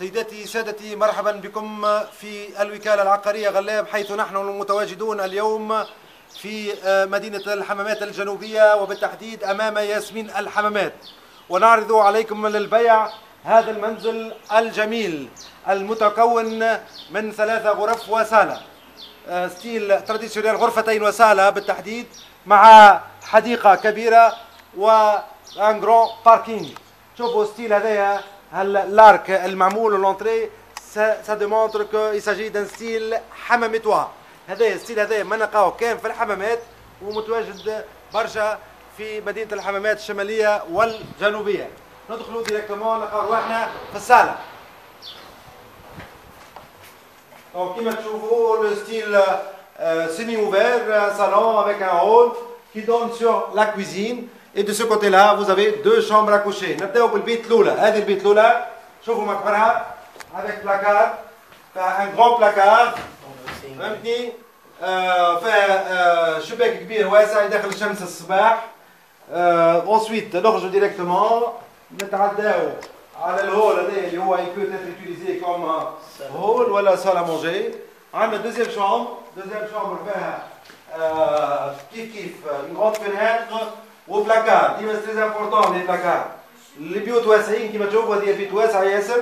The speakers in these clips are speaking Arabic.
سيداتي سادتي، مرحبا بكم في الوكالة العقارية غلاب، حيث نحن متواجدون اليوم في مدينة الحمامات الجنوبية، وبالتحديد أمام ياسمين الحمامات، ونعرض عليكم للبيع هذا المنزل الجميل المتكون من 3 غرف وصالة ستيل تراديسيونيل، غرفتين وصالة بالتحديد، مع حديقة كبيرة وان جران باركينج. شوفوا ستيل هذايا الارك المعمول لونتري، سا ديمونتر كو يساجي دان ستيل حمامتوا. هذايا الستيل هذايا ما نلقاوه كان في الحمامات، ومتواجد برشا في مدينة الحمامات الشمالية والجنوبية. ندخلوا ديريكتومون نلقاو رواحنا في الصالة. كما تشوفوا le style semi-ouvert, un salon avec un hall qui donne sur la cuisine. Et de ce côté-là, vous avez 2 chambres à coucher. نبداو بالبيت الأولى. هذه البيت الأولى شوفوا مكبرها avec placard, un grand placard. فهمتني؟ فيها شباك كبير واسع يدخل الشمس الصباح. ensuite نخرجوا ديريكتومون نتعداو على الهول هذا اللي هو peut être utilisé comme hall ولا salle à manger. عندنا deuxième chambre فيها كيف une grande fenêtre وبلاكار. ديما تري امبورطون لي بلاكار. البيوت واسعين كيما تشوفوا، هذه بيت واسع ياسر.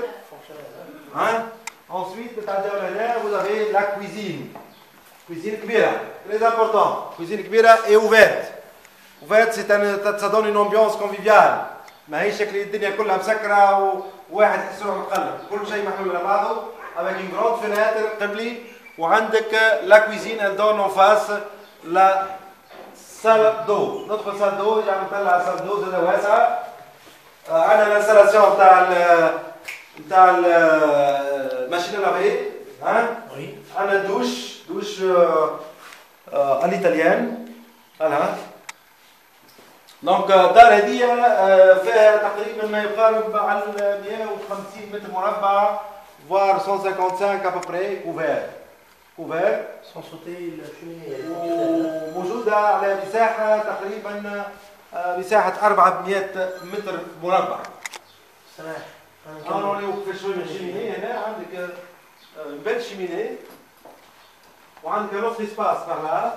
ensuite نتعداو لهنا vous avez la cuisine. cuisine كبيرة très important. cuisine كبيرة et ouverte. ça donne une ambiance conviviale. ما هي شكل الدنيا كلها مسكرة وواحد يحس روحه مقلب، كل شيء محلول على بعضه avec une grande fenêtre قبلي. وعندك la cuisine elle donne en face la salle d'eau. ندخل salle d'eau، يعني نطلع salle d'eau زادة واسعة. عندنا الانستالاسيون نتاع الماشين لافي. عندنا دوش الإيطاليان. فوالا. دونك الدار هذه فيها تقريبا ما يقارب على 150 متر مربع، voire 155 à peu près couvert. sans sauter la cheminée. وموجودة على مساحة تقريبا مساحة 400 متر مربع. سماح. أنا نوقف شوي من الشيميني. هنا عندك بيت شيميني، وعندك لوف اسباس par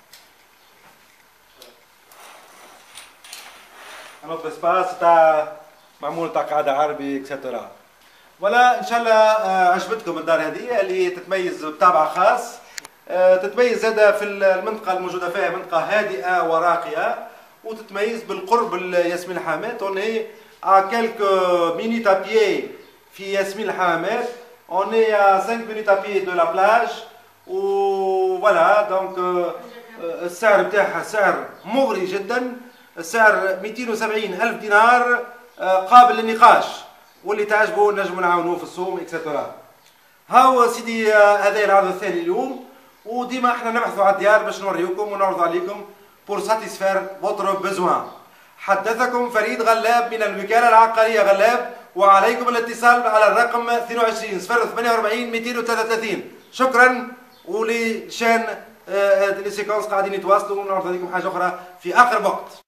un autre espace تاع معمول تاع قاعدة عربي اكسترا. ولا ان شاء الله عجبتكم الدار هذه اللي تتميز بطابع خاص. تتميز هذا في المنطقة الموجودة فيها منطقة هادئة وراقية، وتتميز بالقرب لياسمين الحمامات. on est à quelques minutes à pied في ياسمين الحمامات. on est à 5 minutes à pied de la plage. و voilà donc السعر بتاعها سعر مغري جدا. السعر 270 ألف دينار قابل للنقاش، واللي تعجبه نجموا نعاونوه في السوم اكسترا. هاو سيدي هذا العرض الثاني اليوم، وديما احنا نبحثوا على الديار باش نوريكم ونعرض عليكم pour satisfaire votre besoin. حدثكم فريد غلاب من الوكالة العقارية غلاب، وعليكم الاتصال على الرقم 22 048 233. شكرا. ولشان لي سيكونس قاعدين يتواصلوا، ونعرض عليكم حاجة أخرى في آخر وقت.